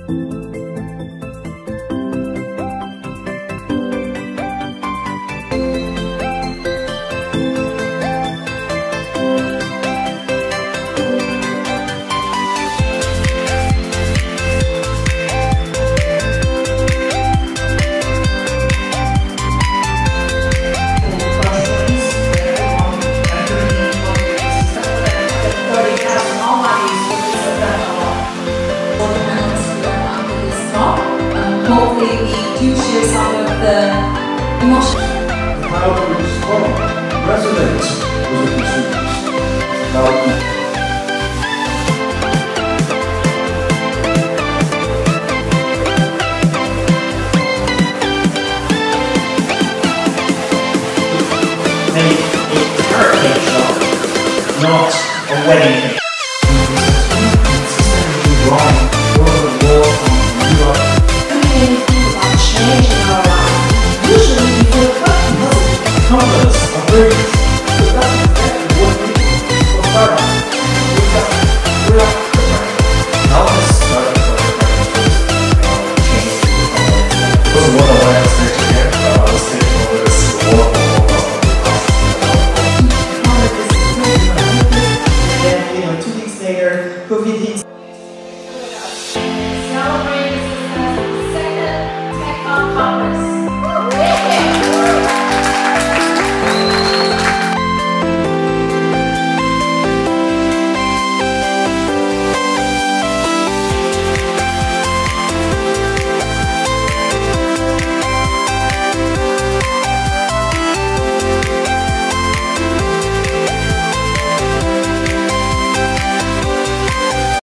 Hopefully we do share some of the emotions. How to respond, resonate with the consumers. Make a hurricane shop, not a wedding cake. Confidence of brilliance. But that's exactly what people will start on. We are preparing. How has startup changed the company? Because one of my aspects again, I was taking over this work Then, 2 weeks later, COVID hits.